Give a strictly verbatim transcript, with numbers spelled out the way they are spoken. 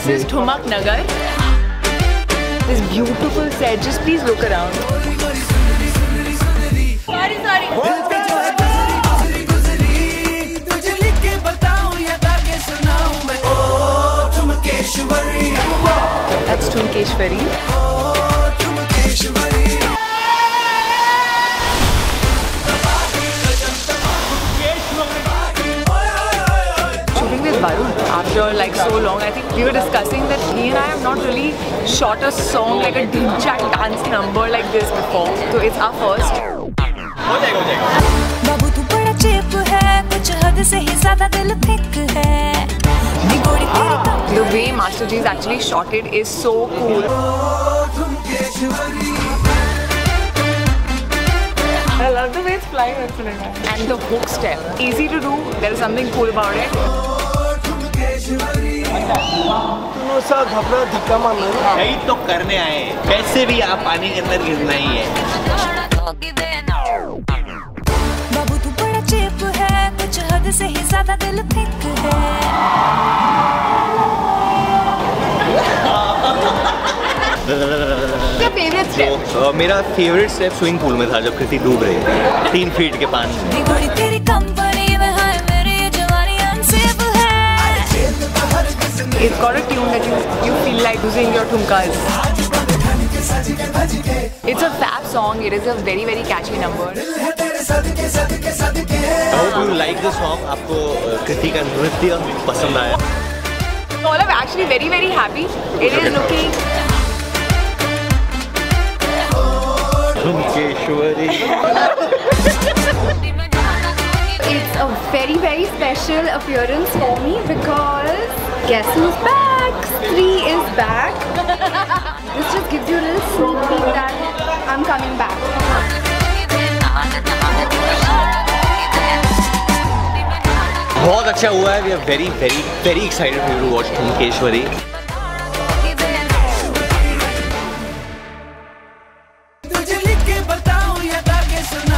This is Thumak Nagar. This beautiful set. Just please look around. Sorry, sorry. That's Thumkeshwari. Shooting with Varun after like so long, I think we were discussing that he and I have not really shot a song like a dinchak dance number like this before. So it's our first. बाबू तू बड़ा चेप है कुछ हद से ही ज़्यादा दिल thick है The way Master G's actually shot it is so cool. I love the way it's flying. And the hook step, easy to do. There is something cool about it. यही तो करने आए, कैसे भी आप पानी के अंदर गिरना ही है। बाबू तू बड़ा चेप है कुछ हद से ही ज़्यादा दिल थिक है Your favorite step? So, uh, मेरा फेवरेट स्टेप स्विमिंग पूल में था जब कृति डूब रही थी तीन फीट के पानी में। It's got a tune that you you feel like using your thumkas. It's a fab song. It is a very very catchy number. I hope you like the song. आपको कृति का नृत्य पसंद आया? All are actually very very happy. It is looking. Thumkeshwari. It's a very very special appearance for me because guess who's back? Three is back. This just gives you a little sneak peek that I'm coming back. बहुत अच्छा हुआ है. We are very very very excited for you to watch Thumkeshwari. तुझे लिख के बताऊं या गा के सुना